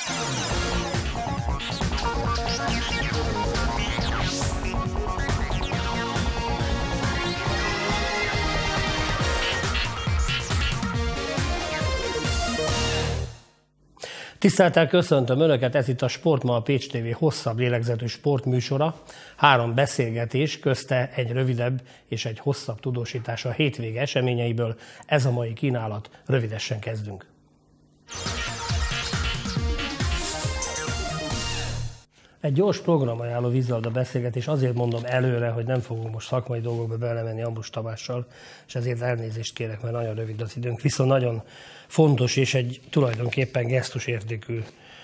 Tisztelettel köszöntöm Önöket, ez itt a Sportma, a Pécs TV hosszabb lélegzetű sportműsora. 3 beszélgetés, közte egy rövidebb és egy hosszabb tudósítás a hétvége eseményeiből. Ez a mai kínálat, rövidesen kezdünk. Egy gyors programajánló vízilabda beszélgetés, azért mondom előre, hogy nem fogunk most szakmai dolgokba belemenni Ambrus Tamással, és ezért elnézést kérek, mert nagyon rövid az időnk, viszont nagyon fontos és egy tulajdonképpen gesztusértékű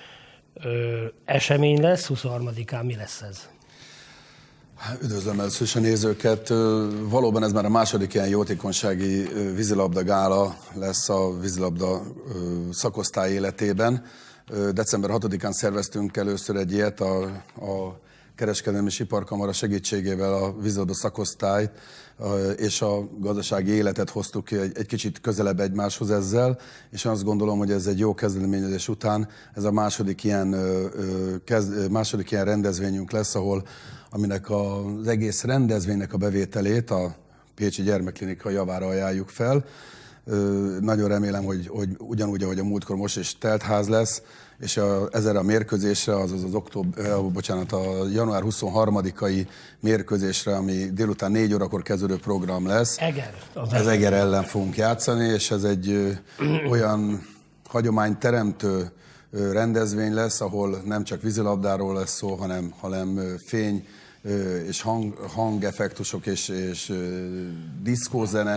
esemény lesz. 23-án mi lesz ez? Üdvözlöm először is a nézőket. Valóban ez már a második ilyen jótékonysági vízilabda gála lesz a vízilabda szakosztály életében. December 6-án szerveztünk először egy ilyet a Kereskedelmi és Iparkamara segítségével a vízilabda szakosztályt és a gazdasági életet hoztuk ki egy kicsit közelebb egymáshoz ezzel, és azt gondolom, hogy ez egy jó kezdeményezés után ez a második ilyen rendezvényünk lesz, aminek az egész rendezvénynek a bevételét a Pécsi Gyermekklinika javára ajánljuk fel. Nagyon remélem, hogy ugyanúgy, ahogy a múltkor most is teltház lesz, és ezzel a mérkőzésre, azaz a január 23-ai mérkőzésre, ami délután 4 órakor kezdődő program lesz. Ez Eger ellen fogunk játszani, és ez egy olyan hagyományteremtő rendezvény lesz, ahol nem csak vízilabdáról lesz szó, hanem fény és hangeffektusok és diszkózene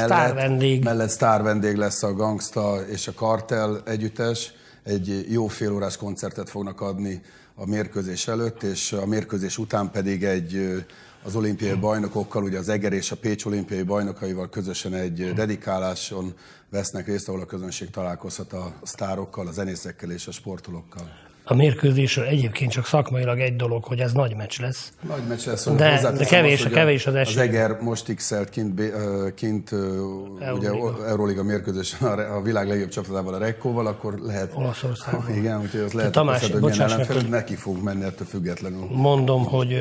mellett sztárvendég lesz a Gangsta és a Kartel együttes. Egy jó félórás koncertet fognak adni a mérkőzés előtt, és a mérkőzés után pedig az olimpiai bajnokokkal, ugye az Eger és a Pécs olimpiai bajnokaival közösen egy dedikáláson vesznek részt, ahol a közönség találkozhat a sztárokkal, a zenészekkel és a sportolókkal. A mérkőzésről egyébként csak szakmailag egy dolog, hogy ez nagy meccs lesz. Nagy meccs lesz, de kevés az esély. Az Eger most x-elt kint ugye Euróliga mérkőzésen a világ legjobb csapatával, a Rekkóval, akkor lehet... Olaszországban. Igen, úgyhogy az lehet tapasztalni, hogy milyen ellenfelő, neki fog menni ettől függetlenül. Mondom, hogy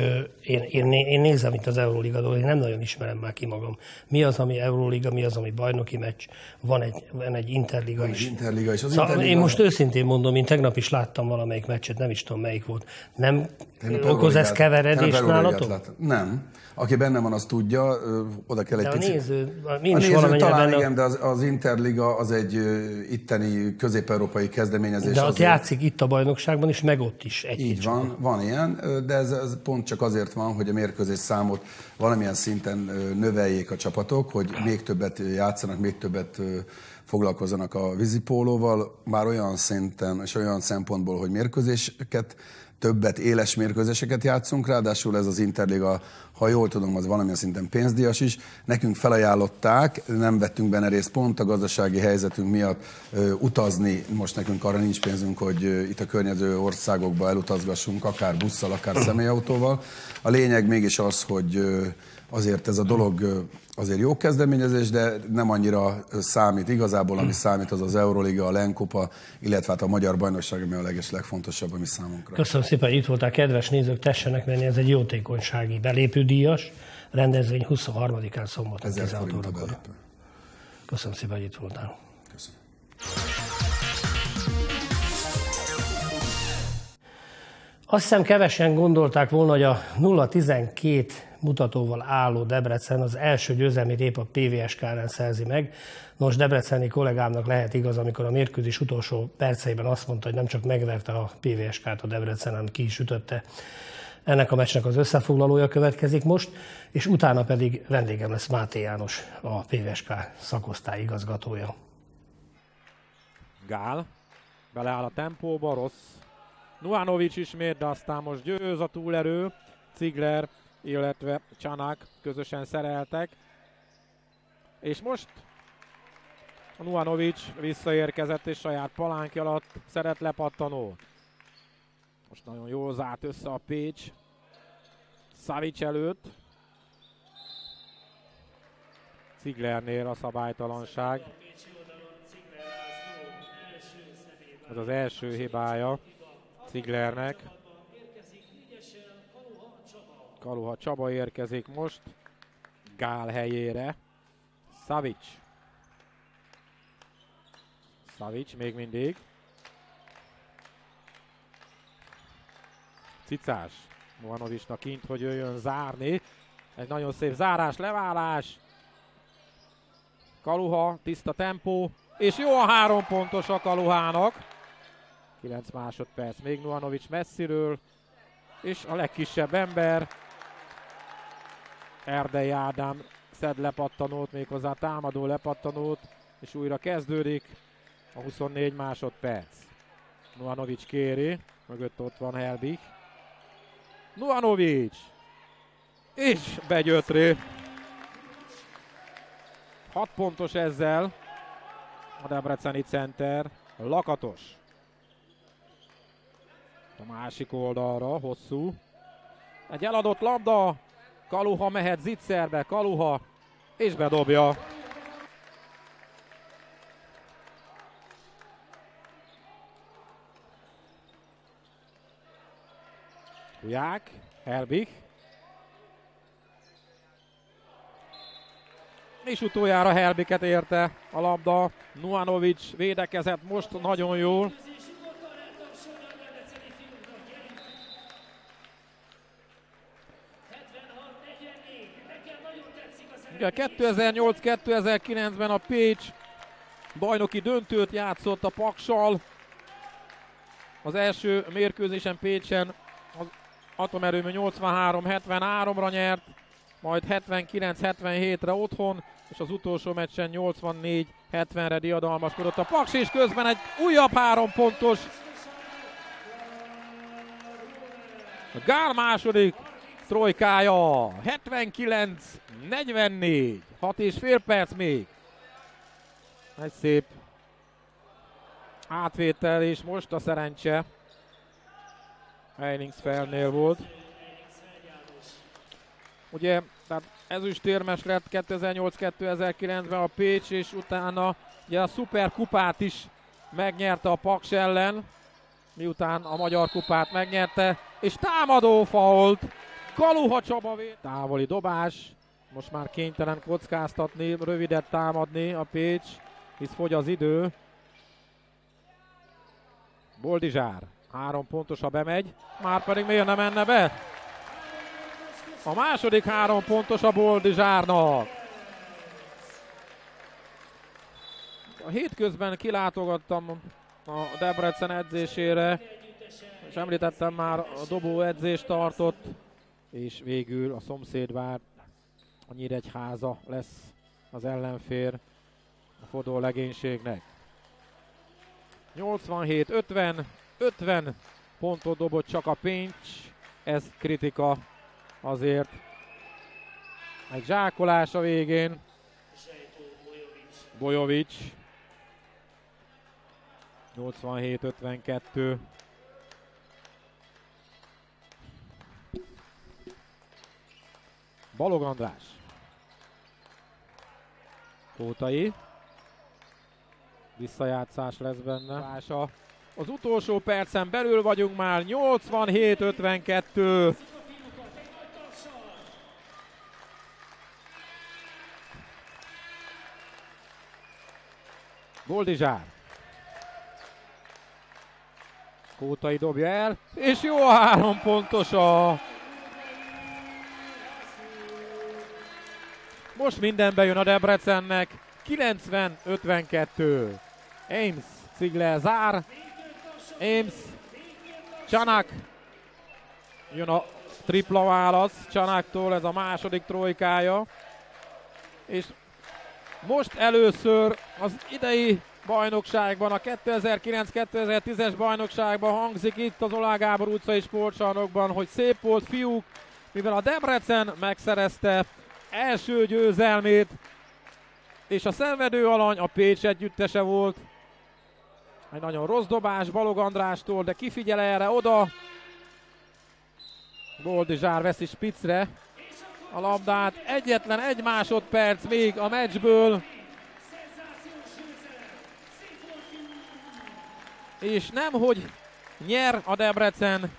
én nézem itt az Euróliga dolgot, én nem nagyon ismerem már ki magam. Mi az, ami Euróliga, mi az, ami bajnoki meccs, van egy Interliga is. Interliga is. Én most őszintén mondom, én tegnap is láttam valamelyik meccset, nem is tudom melyik volt. Nem okoz ez keveredést nálatok? Nem. Aki benne van, az tudja, oda kell egy picit. A néző talán benne... igen, de az Interliga az egy itteni közép-európai kezdeményezés. De ott játszik itt a bajnokságban is, meg ott is. Így van ilyen, de ez pont csak azért van, hogy a mérkőzés számot valamilyen szinten növeljék a csapatok, hogy még többet játszanak, még többet foglalkozzanak a vízipólóval, már olyan szinten és olyan szempontból, hogy mérkőzéseket, többet éles mérkőzéseket játszunk, ráadásul ez az Interliga, ha jól tudom, az valamilyen szinten pénzdíjas is. Nekünk felajánlották, nem vettünk benne részt pont a gazdasági helyzetünk miatt utazni, most nekünk arra nincs pénzünk, hogy itt a környező országokba elutazgassunk, akár busszal, akár személyautóval. A lényeg mégis az, hogy azért ez a dolog azért jó kezdeményezés, de nem annyira számít. Igazából ami számít, az az Euroliga, a Lenkupa, illetve hát a magyar bajnokság, ami a legfontosabb, ami számunkra. Köszönöm szépen, hogy itt voltál, kedves nézők, tessenek menni, ez egy jótékonysági belépődíjas rendezvény 23-án szombaton 16 órakor. Köszönöm szépen, hogy itt voltál. Köszönöm. Azt hiszem kevesen gondolták volna, hogy a 0-12 mutatóval álló Debrecen az első győzelmét épp a PVSK ellen szerzi meg. Nos, debreceni kollégámnak lehet igaz, amikor a mérkőzés utolsó perceiben azt mondta, hogy nem csak megverte a PVSK-t a Debrecen, hanem ki is ütötte. Ennek a meccsnek az összefoglalója következik most, és utána pedig vendégem lesz Máté János, a PVSK szakosztály igazgatója. Gál beleáll a tempóba, rossz. Nuanovic ismét, de aztán most győz a túlerő. Cigler, illetve Csanák közösen szereltek. És most a Nuanovic visszaérkezett és saját palánki alatt szeret lepattanót. Most nagyon jól zárt össze a Pécs Savic előtt. Ciglernél a szabálytalanság. Ez az első hibája Ciglernek. Kaluha Csaba érkezik most Gál helyére. Savic még mindig. Cicás. Movanovicsnak kint, hogy jöjjön zárni. Egy nagyon szép zárás, leválás. Kaluha, tiszta tempó. És jó a 3 pontos a Kaluhának. 9 másodperc még Movanovics messziről. És a legkisebb ember. Erdei Ádám szed lepattanót, méghozzá támadó lepattanót. És újra kezdődik a 24 másodperc. Movanovics kéri. Mögött ott van Helbig. Movanovics! És Begyötrő. 6 pontos ezzel a debreceni center. Lakatos. A másik oldalra, hosszú. Egy eladott labda. Kaluha mehet Zitzerbe. Kaluha. És bedobja. Huják. Helbig. És utoljára Helbiget érte a labda. Movanovics védekezett most nagyon jól. Ugye 2008-2009-ben a Pécs bajnoki döntőt játszott a Paksal. Az első mérkőzésen Pécsen az atomerőmű 83-73-ra nyert, majd 79-77-re otthon, és az utolsó meccsen 84-70-re diadalmaskodott a Paks, és közben egy újabb 3 pontos. A Gál második trojkája, 79-44, 6,5 perc még. Egy szép átvétel, és most a szerencse Heiningsfeldnél volt. Ugye, tehát ezüstérmes lett 2008-2009-ben a Pécs, és utána ugye a szuperkupát is megnyerte a Paks ellen, miután a magyar kupát megnyerte, és támadó fault. Kaluha Csaba távoli dobás, most már kénytelen kockáztatni, rövidet támadni a Pécs, hisz fogy az idő. Boldizsár, 3 pontos, ha bemegy, már pedig miért nem menne be? A második 3 pontos a Boldizsárnak. A hétközben kilátogattam a Debrecen edzésére, és említettem már, a dobó edzést tartott, és végül a szomszédvár, a Nyíregyháza lesz az ellenfér a Fodor legénységnek. 87-50, 50 pontot dobott csak a Pécs, ez kritika azért. Egy zsákolás a végén. Bojovics. 87-52. Balog András. Tótai. Visszajátszás lesz benne. Az utolsó percen belül vagyunk már. 87-52. Boldizsár. Kótai dobja el, és jó a 3 pontos a... Most minden bejön a Debrecennek. 90-52. Ames, Cigler zár. Ames, Csanak. Jön a tripla válasz Csanaktól, ez a második trojkája. És most először az idei bajnokságban, a 2009-2010-es bajnokságban hangzik itt az Oláh Gábor utcai sportcsarnokban, hogy szép volt, fiúk, mivel a Debrecen megszerezte első győzelmét, és a szenvedő alany a Pécs együttese volt. Egy nagyon rossz dobás Balog Andrástól, de kifigyel erre oda. Boldizsár veszi spicre a labdát. Egyetlen 1 másodperc még a meccsből. és nem, hogy nyer a Debrecen,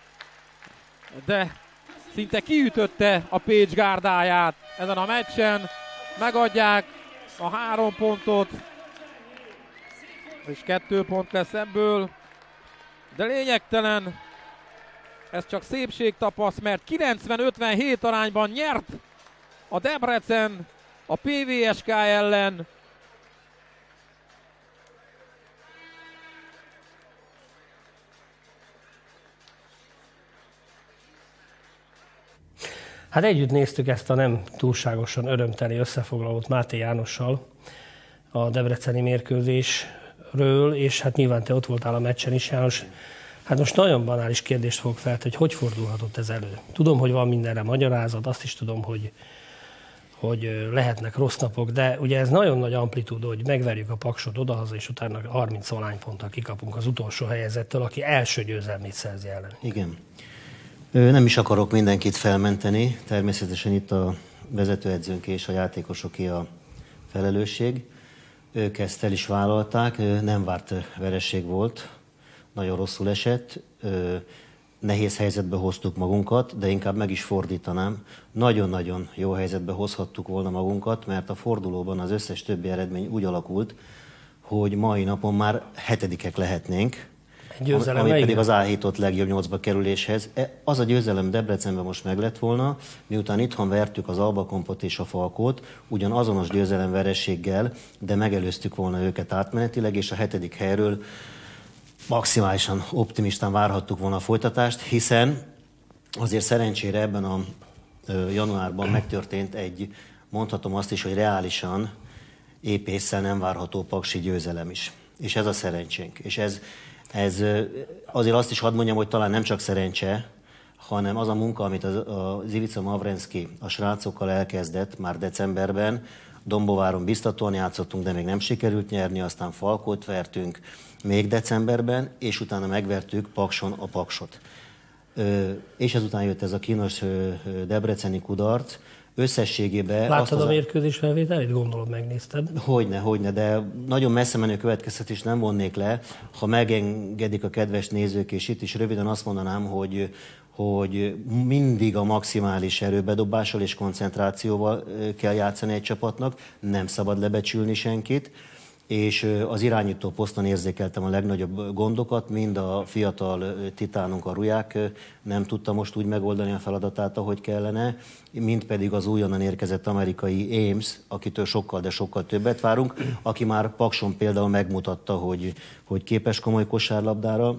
de szinte kiütötte a Pécs gárdáját ezen a meccsen. Megadják a 3 pontot, és 2 pont lesz ebből, de lényegtelen. Ez csak szépségtapasz, mert 90-57 arányban nyert a Debrecen a PVSK ellen. Hát együtt néztük ezt a nem túlságosan örömteli összefoglalót Máté Jánossal a debreceni mérkőzésről, és hát nyilván te ott voltál a meccsen is, János. Hát most nagyon banális kérdést fogok feltenni, hogy fordulhatott ez elő. Tudom, hogy van mindenre magyarázat, azt is tudom, hogy lehetnek rossz napok, de ugye ez nagyon nagy amplitúdó, hogy megverjük a Paksot odahaza, és utána 30 ponttal kikapunk az utolsó helyezettől, aki első győzelmét szerzi ellen. Igen. Nem is akarok mindenkit felmenteni, természetesen itt a vezetőedzőnk és a játékosoké a felelősség. Ők ezt el is vállalták, nem várt vereség volt, nagyon rosszul esett, nehéz helyzetbe hoztuk magunkat, de inkább meg is fordítanám. Nagyon-nagyon jó helyzetbe hozhattuk volna magunkat, mert a fordulóban az összes többi eredmény úgy alakult, hogy mai napon már 7-ek lehetnénk, ami pedig az A7-ot legjobb 8-ba kerüléshez. Az a győzelem Debrecenben most meg lett volna, miután itthon vertük az Alba Kompot és a Falkót, ugyan azonos győzelem vereséggel, de megelőztük volna őket átmenetileg, és a 7. helyről maximálisan optimistán várhattuk volna a folytatást, hiszen azért szerencsére ebben a januárban megtörtént egy, mondhatom azt is, hogy reálisan épp ésszel nem várható paksi győzelem is. És ez a szerencsénk. És ez azért azt is hadd mondjam, hogy talán nem csak szerencse, hanem az a munka, amit az Ivica Mavrenszki a srácokkal elkezdett már decemberben. Dombováron biztatóan játszottunk, de még nem sikerült nyerni, aztán Falkót vertünk még decemberben, és utána megvertük Pakson a Paksot. És ezután jött ez a kínos debreceni kudarc. Összességében... Láttad a mérkőzés felvételét? Gondolom, megnézted. Hogyne, de nagyon messze menő következtetést nem vonnék le. Ha megengedik a kedves nézők, és itt is röviden azt mondanám, hogy mindig a maximális erőbedobással és koncentrációval kell játszani egy csapatnak, nem szabad lebecsülni senkit, és az irányító poszton érzékeltem a legnagyobb gondokat, mind a fiatal titánunk, a Ruják nem tudta most úgy megoldani a feladatát, ahogy kellene, mind pedig az újonnan érkezett amerikai Ames, akitől sokkal, de sokkal többet várunk, aki már Pakson például megmutatta, hogy képes komoly kosárlabdára.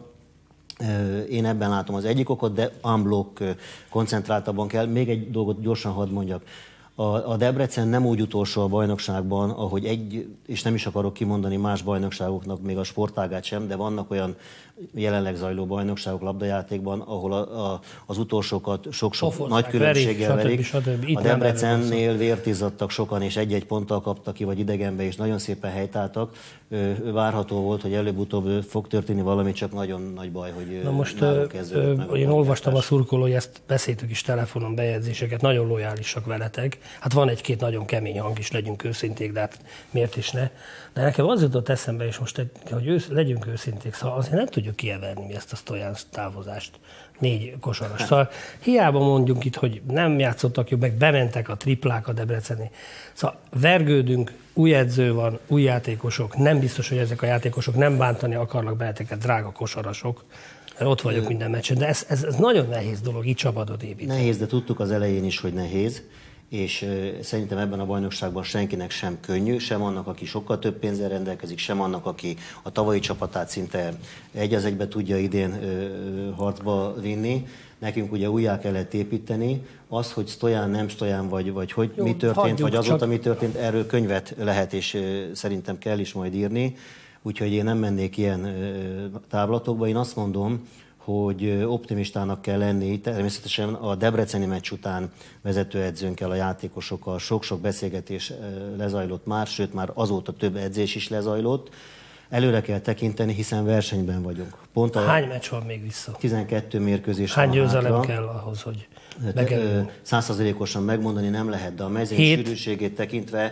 Én ebben látom az egyik okot, de unblock koncentráltabban kell. Még egy dolgot gyorsan hadd mondjak. A Debrecen nem úgy utolsó a bajnokságban, ahogy és nem is akarok kimondani más bajnokságoknak, még a sportágát sem, de vannak olyan jelenleg zajló bajnokságok labdajátékban, ahol az utolsókat sok-sok nagy különbséggel verik. A Debrecennél vértizzadtak sokan, és egy-egy ponttal kaptak ki, vagy idegenbe, és nagyon szépen helytáltak. Várható volt, hogy előbb-utóbb fog történni valami, csak nagyon nagy baj, hogy na most én olvastam a szurkolói, ezt beszéltük is telefonon, bejegyzéseket, nagyon lojálisak veletek. Hát van egy-két nagyon kemény hang is, legyünk őszinték, de hát miért is ne. De nekem az jutott eszembe, és most, hogy legyünk őszinték, szóval azért nem tudjuk kieverni mi ezt a Stojan távozást, 4 kosaras. Szóval hiába mondjuk itt, hogy nem játszottak jobb, meg bementek a triplák a debreceni. Szóval vergődünk, új edző van, új játékosok, nem biztos, hogy ezek a játékosok nem bántani akarnak benneteket, drága kosarasok. Ott vagyok minden meccsen, de ez nagyon nehéz dolog, így csapatot építeni. Nehéz, de tudtuk az elején is, hogy nehéz. És szerintem ebben a bajnokságban senkinek sem könnyű, sem annak, aki sokkal több pénzzel rendelkezik, sem annak, aki a tavalyi csapatát szinte egy az egybe tudja idén harcba vinni. Nekünk ugye újjá kellett építeni. Az, hogy Stojan, nem Stojan, vagy hogy jó, mi történt, vagy azóta mi történt, erről könyvet lehet, és szerintem kell is majd írni. Úgyhogy én nem mennék ilyen távlatokba. Én azt mondom, hogy optimistának kell lenni. Természetesen a debreceni meccs után vezetőedzőnkkel, a játékosokkal sok-sok beszélgetés lezajlott már, sőt már azóta több edzés is lezajlott. Előre kell tekinteni, hiszen versenyben vagyunk. Hány meccs van még vissza? 12 mérkőzés hány van győzelem hátra. kell ahhoz, hogy 100%-osan megmondani nem lehet, de a mezőny sűrűségét tekintve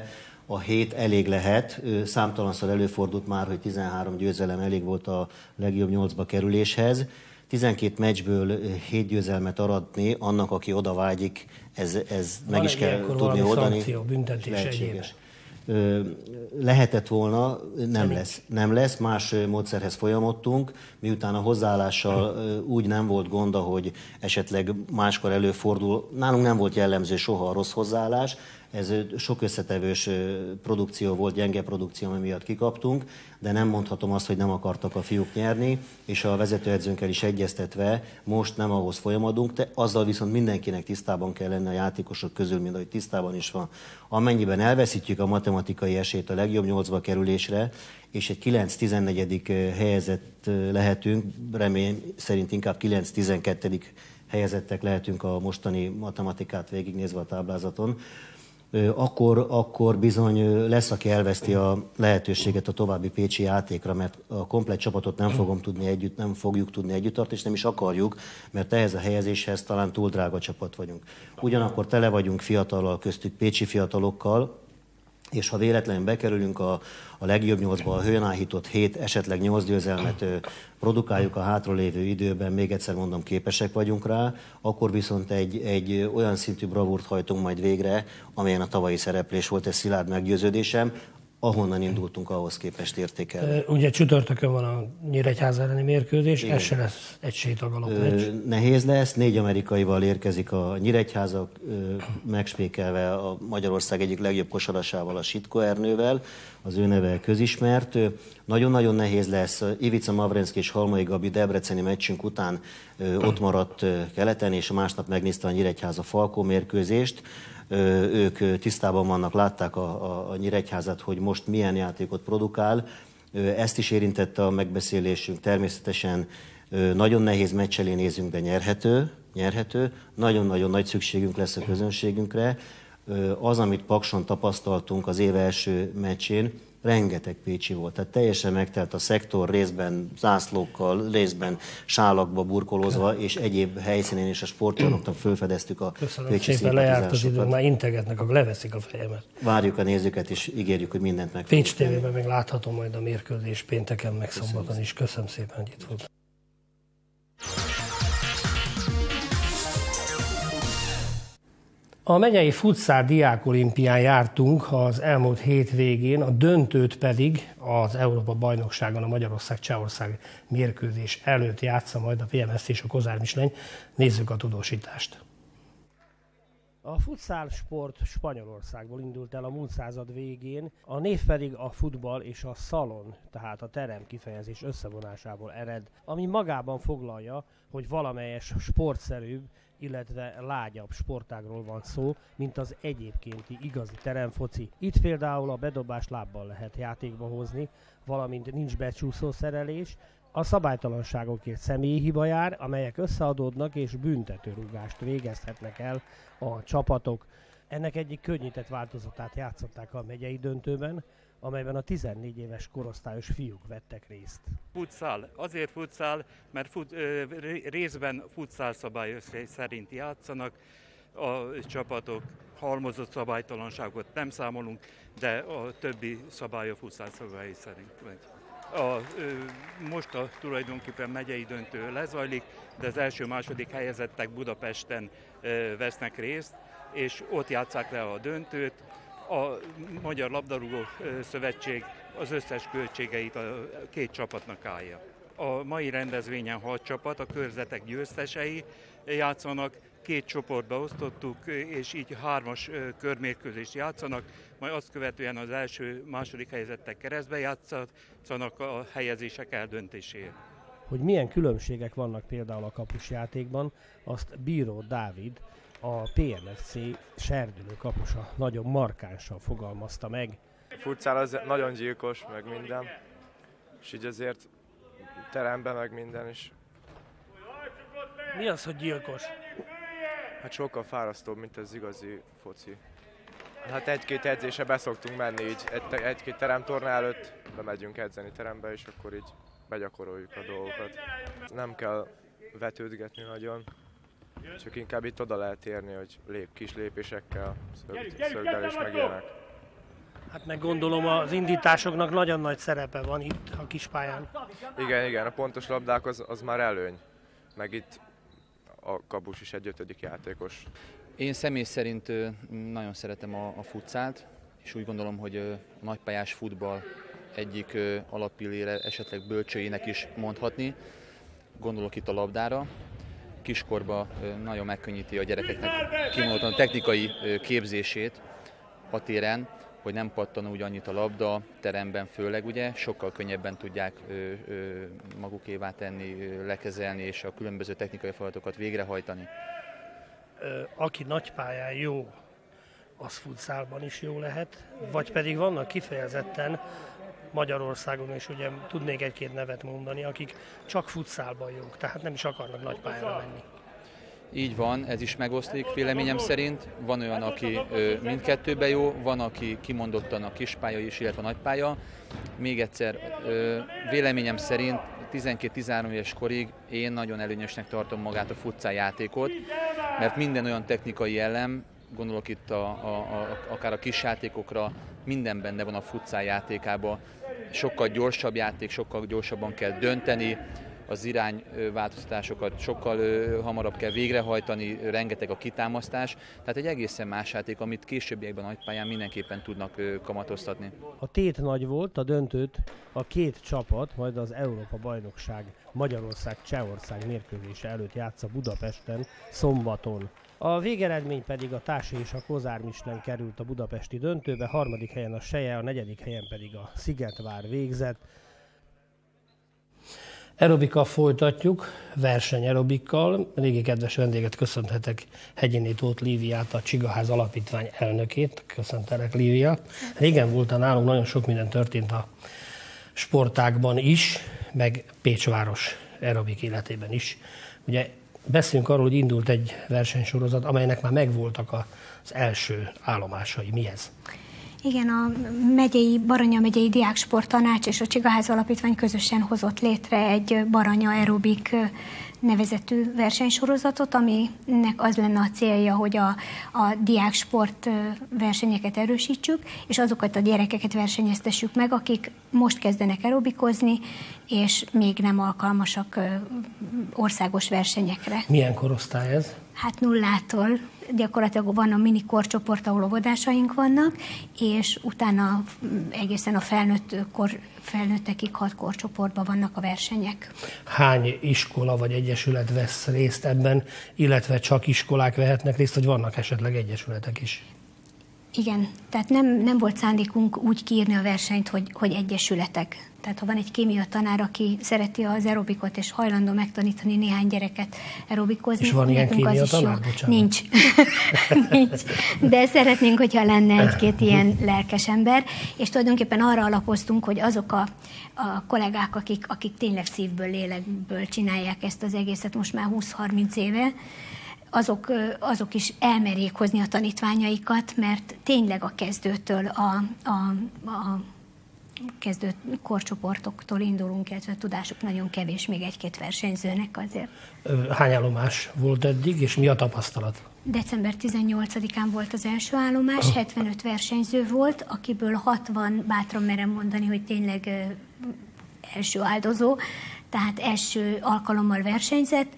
a hét elég lehet. Számtalanszor előfordult már, hogy 13 győzelem elég volt a legjobb 8-ba kerüléshez. 12 meccsből 7 győzelmet aratni, annak, aki oda vágyik, ez meg is kell tudni oldani. Szankció, büntetés, egyéb. Lehetett volna, nem lesz, más módszerhez folyamodtunk, miután a hozzáállással úgy nem volt gond, ahogy esetleg máskor előfordul. Nálunk nem volt jellemző soha a rossz hozzáállás, ez sok összetevős produkció volt, gyenge produkció, ami miatt kikaptunk, de nem mondhatom azt, hogy nem akartak a fiúk nyerni, és a vezetőedzőnkkel is egyeztetve most nem ahhoz folyamodunk, de azzal viszont mindenkinek tisztában kell lenni a játékosok közül, mint ahogy tisztában is van. Amennyiben elveszítjük a matematikai esélyt a legjobb 8-ba kerülésre, és egy 9-14. helyezett lehetünk, remény szerint inkább 9-12. helyezettek lehetünk a mostani matematikát végignézve a táblázaton, akkor bizony lesz, aki elveszti a lehetőséget a további pécsi játékra, mert a komplett csapatot nem fogjuk tudni együtt tartani, és nem is akarjuk, mert ehhez a helyezéshez talán túl drága csapat vagyunk. Ugyanakkor tele vagyunk fiatallal, köztük pécsi fiatalokkal, és ha véletlenül bekerülünk a legjobb 8-ba, a hőn áhított 7, esetleg 8 győzelmet produkáljuk a hátralévő időben, még egyszer mondom, képesek vagyunk rá, akkor viszont egy olyan szintű bravúrt hajtunk majd végre, amelyen a tavalyi szereplés volt, ez szilárd meggyőződésem, ahonnan indultunk, ahhoz képest értékelni. Ugye csütörtökön van a Nyíregyháza elleni mérkőzés, ez se lesz egy sétagalop meccs. Nehéz lesz, 4 amerikaival érkezik a Nyíregyháza, megspékelve a Magyarország egyik legjobb kosarasával, a Sitko Ernővel, az ő neve közismert. Nagyon-nagyon nehéz lesz. Ivica Mavrenszki és Halmai Gabi debreceni meccsünk után ott maradt keleten, és másnap megnézte a Nyíregyháza Falkó mérkőzést. Ők tisztában vannak, látták a Nyíregyházat, hogy most milyen játékot produkál. Ezt is érintette a megbeszélésünk. Természetesen nagyon nehéz meccs elé nézünk, de nyerhető. Nagyon-nagyon nagy szükségünk lesz a közönségünkre. Az, amit Pakson tapasztaltunk az év első meccsén, rengeteg pécsi volt. Tehát teljesen megtelt a szektor, részben zászlókkal, részben sálakba burkolozva, és egyéb helyszínén és a sportcsarnoknak fölfedeztük a Köszönöm pécsi szépen, lejárt az idő, már integetnek, akkor leveszik a fejemet. Várjuk a nézőket, és ígérjük, hogy mindent meg Pécs TV-ben meg látható majd a mérkőzés pénteken, meg szombaton is. Köszönöm szépen, hogy itt volt. A megyei futszál diákolimpián jártunk az elmúlt hétvégén, a döntőt pedig az Európa-bajnokságon a Magyarország-Csehország mérkőzés előtt játsza majd a PMSZ és a Kozár Misleny. Nézzük a tudósítást. A futszál sport Spanyolországból indult el a múlt század végén, a név pedig a futball és a szalon, tehát a terem kifejezés összevonásából ered, ami magában foglalja, hogy valamelyes sportszerűbb, illetve lágyabb sportágról van szó, mint az egyébkénti igazi teremfoci. Itt például a bedobás lábbal lehet játékba hozni, valamint nincs becsúszó szerelés, a szabálytalanságokért személyi hiba jár, amelyek összeadódnak és büntetőrúgást végezhetnek el a csapatok. Ennek egyik könnyített változatát játszották a megyei döntőben, amelyben a 14 éves korosztályos fiúk vettek részt. Futszál. Azért futszál, mert részben futszál szabályok szerint játszanak. A csapatok halmozott szabálytalanságot nem számolunk, de a többi szabály a futszál szabályai szerint megy. Most tulajdonképpen megyei döntő lezajlik, de az első-második helyezettek Budapesten vesznek részt, és ott játsszák le a döntőt. A Magyar Labdarúgó Szövetség az összes költségeit a két csapatnak állja. A mai rendezvényen 6 csapat, a körzetek győztesei játszanak, 2 csoportba osztottuk, és így 3-as körmérkőzést játszanak, majd azt követően az első-második helyezettek keresztbe játszanak a helyezések eldöntéséért. Hogy milyen különbségek vannak például a kapusjátékban, azt Bíró Dávid, a PMFC serdülő kapusa nagyon markánsan fogalmazta meg. A futszál az nagyon gyilkos, meg minden, és így azért teremben meg minden is. Mi az, hogy gyilkos? Hát sokkal fárasztóbb, mint az igazi foci. Hát 1-2 edzése beszoktunk menni, így egy-két teremtorna előtt bemegyünk edzeni terembe, és akkor így begyakoroljuk a dolgokat. Nem kell vetődgetni nagyon, csak inkább itt oda lehet érni, hogy kis lépésekkel, szöggel és meg ilyenek. Hát meg gondolom az indításoknak nagyon nagy szerepe van itt a kispályán. Igen, a pontos labdák az már előny. Meg itt a kapus is egy 5. játékos. Én személy szerint nagyon szeretem a futszált, és úgy gondolom, hogy a nagypályás futball egyik alappillére, esetleg bölcsőjének is mondhatni. Gondolok itt a labdára. Kiskorban nagyon megkönnyíti a gyerekeknek kimondottan a technikai képzését a téren, hogy nem pattan úgy annyit a labda, teremben főleg, ugye, sokkal könnyebben tudják magukévá tenni, lekezelni és a különböző technikai feladatokat végrehajtani. Aki nagypályán jó, az futszálban is jó lehet, vagy pedig vannak kifejezetten Magyarországon, és ugye tudnék egy-két nevet mondani, akik csak futszálban jók, tehát nem is akarnak nagypályára menni. Így van, ez is megoszlik véleményem szerint. Van olyan, aki mindkettőben jó, van, aki kimondottan a kispálya is, illetve a nagypálya. Még egyszer, véleményem szerint 12-13 éves korig én nagyon előnyösnek tartom magát a futszál játékot, mert minden olyan technikai elem, gondolok itt akár a kis játékokra, minden benne van a futszál játékában. Sokkal gyorsabb játék, sokkal gyorsabban kell dönteni, az irányváltoztatásokat sokkal hamarabb kell végrehajtani, rengeteg a kitámasztás. Tehát egy egészen más játék, amit későbbiekben a nagypályán mindenképpen tudnak kamatoztatni. A tét nagy volt, a döntőt a két csapat majd az Európa-bajnokság Magyarország-Csehország mérkőzése előtt játsza Budapesten szombaton. A végeredmény pedig a Társai és a Kozár Michelin került a budapesti döntőbe, 3. helyen a Seje, a 4. helyen pedig a Szigetvár végzett. Aerobikkal folytatjuk, versenyaerobikkal. Régi kedves vendéget köszönhetek, Hegyéné Tóth Líviát, a Csigaház Alapítvány elnökét. Köszöntelek, Lívia. Régen voltál nálunk, nagyon sok minden történt a sportágban is, meg Pécsváros aerobik életében is. Ugye beszélünk arról, hogy indult egy versenysorozat, amelynek már megvoltak az első állomásai. Mi ez? Igen, a Baranya megyei Diáksporttanács és a Csigaház Alapítvány közösen hozott létre egy Baranya aerobik nevezetű versenysorozatot, aminek az lenne a célja, hogy a diáksport versenyeket erősítsük, és azokat a gyerekeket versenyeztessük meg, akik most kezdenek aerobikozni, és még nem alkalmasak országos versenyekre. Milyen korosztály ez? Hát 0-tól. Gyakorlatilag van a mini korcsoport, ahol óvodásaink vannak, és utána egészen a felnőttekig 6 korcsoportban vannak a versenyek. Hány iskola vagy egyesület vesz részt ebben, illetve csak iskolák vehetnek részt, vagy vannak esetleg egyesületek is? Igen, tehát nem volt szándékunk úgy kiírni a versenyt, hogy egyesületek. Tehát ha van egy kémia tanár, aki szereti az aerobikot, és hajlandó megtanítani néhány gyereket aerobikozni. És van ilyen kémia tanár? Bocsánat. Nincs. Nincs. De szeretnénk, hogyha lenne egy-két ilyen lelkes ember, és tulajdonképpen arra alapoztunk, hogy azok a kollégák, akik tényleg szívből, lélekből csinálják ezt az egészet most már 20-30 éve, azok is elmerjék hozni a tanítványaikat, mert tényleg a kezdőtől, a kezdő korcsoportoktól indulunk, illetve a tudásuk nagyon kevés, még egy-két versenyzőnek azért. Hány állomás volt eddig, és mi a tapasztalat? December 18-án volt az első állomás, 75 versenyző volt, akiből 60, bátran merem mondani, hogy tényleg első áldozó, tehát első alkalommal versenyzett.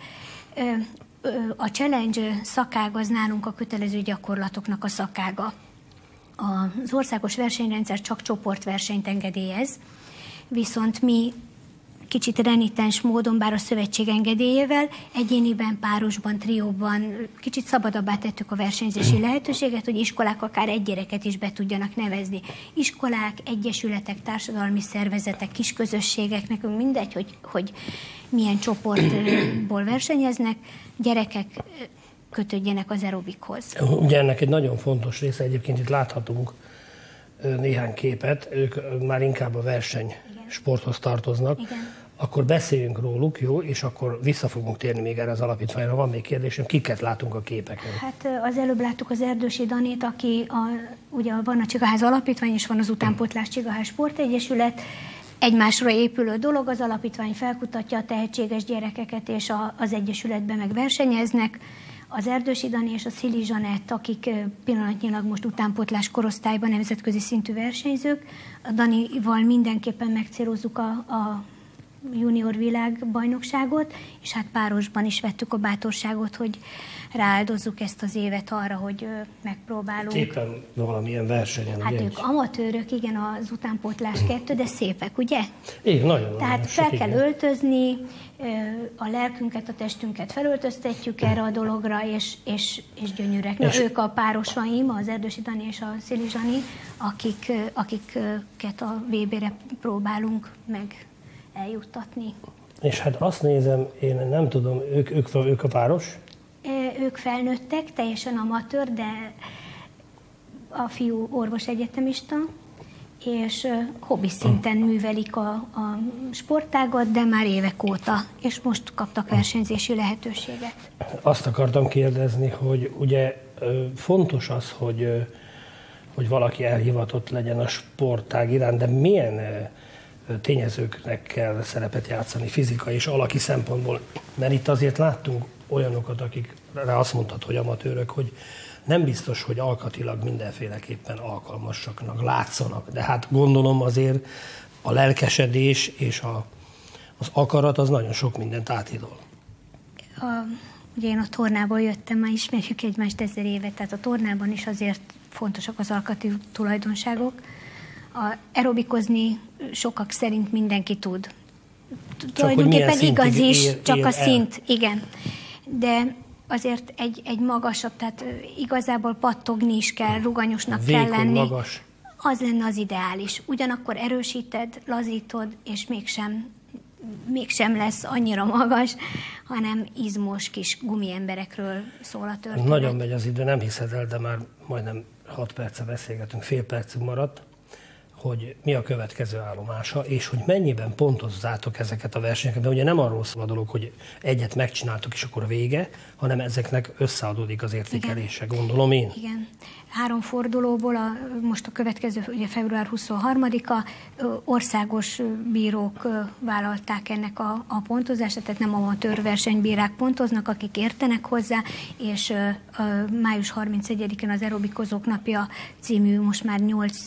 A challenge szakág az nálunk a kötelező gyakorlatoknak a szakága. Az országos versenyrendszer csak csoportversenyt engedélyez, viszont mi kicsit renitens módon, bár a szövetség engedélyével, egyéniben, párosban, trióban kicsit szabadabbá tettük a versenyzési lehetőséget, hogy iskolák akár egy gyereket is be tudjanak nevezni. Iskolák, egyesületek, társadalmi szervezetek, kisközösségek, nekünk mindegy, hogy milyen csoportból versenyeznek, gyerekek kötődjenek az aerobikhoz. Ugye ennek egy nagyon fontos része, egyébként itt láthatunk néhány képet, ők már inkább a versenysporthoz tartoznak. Igen. Akkor beszéljünk róluk, jó? És akkor vissza fogunk térni még erre az alapítványra. Van még kérdésem, kiket látunk a képeken? Hát az előbb láttuk az Erdősi Danét, aki ugye van a Csigaház Alapítvány, és van az Utánpótlás Csigaház Sportegyesület. Egymásra épülő dolog, az alapítvány felkutatja a tehetséges gyerekeket, és az egyesületben meg versenyeznek. Az Erdősi Dani és a Szili Zsanett, akik pillanatnyilag most utánpótlás korosztályban nemzetközi szintű versenyzők. A Danival mindenképpen megcélozzuk a junior világbajnokságot, és hát párosban is vettük a bátorságot, hogy rááldozzuk ezt az évet arra, hogy megpróbálunk. Éppen valamilyen versenyen. Hát ugye? ők amatőrök, igen, az utánpótlás 2, de szépek, ugye? Igen, nagyon. Tehát fel kell öltözni, a lelkünket, a testünket felöltöztetjük erre a dologra, és gyönyörűek. Na, ők a párosaim, az Erdősi Dani és a Szili Zsani, akiket a VB-re próbálunk meg eljuttatni. És hát azt nézem, én nem tudom, ők a páros? Ők felnőttek, teljesen amatőr, de a fiú orvosegyetemista, és hobbi szinten művelik a sportágat, de már évek óta, és most kaptak versenyzési lehetőséget. Azt akartam kérdezni, hogy ugye fontos az, hogy valaki elhivatott legyen a sportág iránt, de milyen tényezőknek kell szerepet játszani fizikai és alaki szempontból? Mert itt azért láttunk olyanokat, akikre azt mondtad, hogy amatőrök, hogy nem biztos, hogy alkatilag mindenféleképpen alkalmasaknak látszanak. De hát gondolom azért a lelkesedés és az akarat az nagyon sok mindent átidol. Ugye én a tornából jöttem, már ismerjük egymást 1000 évet, tehát a tornában is azért fontosak az alkati tulajdonságok. Aerobikozni sokak szerint mindenki tud. Tulajdonképpen igaz is, csak a szint, igen. De azért egy magasabb, tehát igazából pattogni is kell, ruganyosnak kell lenni. Magas. Az lenne az ideális. Ugyanakkor erősíted, lazítod, és mégsem lesz annyira magas, hanem izmos kis gumiemberekről szól a történet. Nagyon megy az idő, nem hiszed el, de már majdnem 6 perce beszélgetünk, fél percig maradt, hogy mi a következő állomása, és hogy mennyiben pontozzátok ezeket a versenyeket, de ugye nem arról szól a dolog, hogy egyet megcsináltok, és akkor vége, hanem ezeknek összeadódik az értékelése, igen. Gondolom én. Igen. 3 fordulóból, most a következő, ugye február 23-a, országos bírók vállalták ennek a pontozását, tehát nem amatőr versenybírák pontoznak, akik értenek hozzá, és május 31-én az Aerobikozók napja című, most már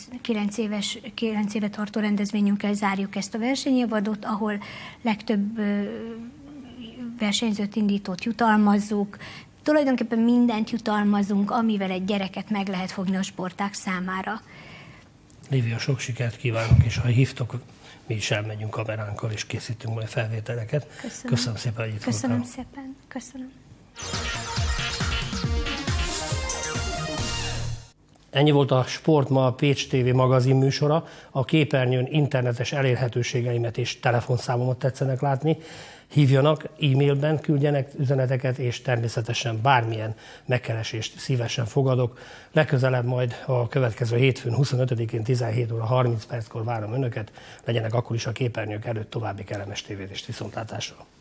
9 éve tartó rendezvényünkkel zárjuk ezt a versenyévadot, ahol legtöbb versenyzőt, indítót jutalmazzuk. Tulajdonképpen mindent jutalmazunk, amivel egy gyereket meg lehet fogni a sportág számára. Lívia, sok sikert kívánok, és ha hívtok, mi is elmegyünk kameránkkal, és készítünk majd felvételeket. Köszönöm szépen, hogy itt voltál. Köszönöm szépen. Köszönöm. Ennyi volt a Sport Ma, a Pécs TV magazin műsora. A képernyőn internetes elérhetőségeimet és telefonszámomat tetszenek látni. Hívjanak, e-mailben küldjenek üzeneteket, és természetesen bármilyen megkeresést szívesen fogadok. Legközelebb majd a következő hétfőn 25-én 17 óra 30 perckor várom önöket. Legyenek akkor is a képernyők előtt, további kellemes tévézést, viszontlátásra.